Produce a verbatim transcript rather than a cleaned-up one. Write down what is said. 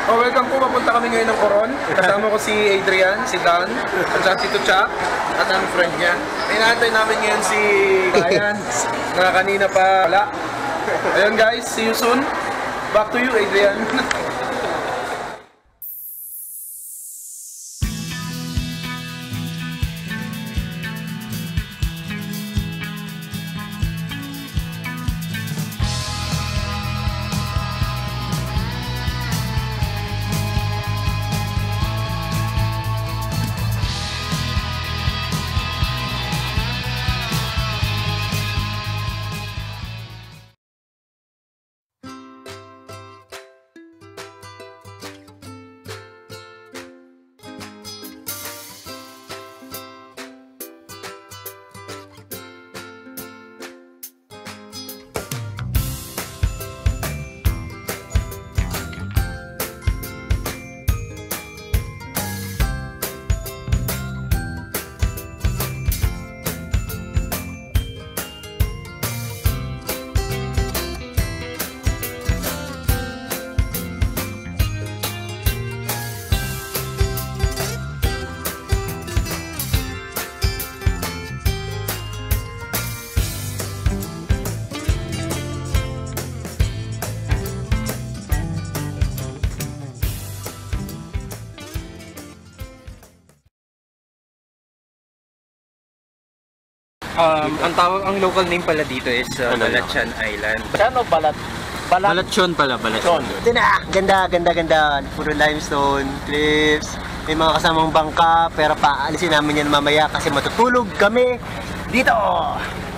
Oh, welcome po. Papunta kami ngayon ng Coron. Kasama ko si Adrian, si Dan, at saka si Tucha, at ang friend niya. Inaantay namin ngayon si Ryan, na kanina pa wala. Ayun guys, see you soon. Back to you, Adrian. Um, ang tawag, ang local name pala dito is uh, Ano Balatyan Island. Ano, balat? Balat? Balatyon pala, Balatyon. Ito na! Ganda, ganda, ganda. Puro limestone, cliffs. May mga kasamang bangka, pero paalisin namin yan mamaya kasi matutulog kami dito!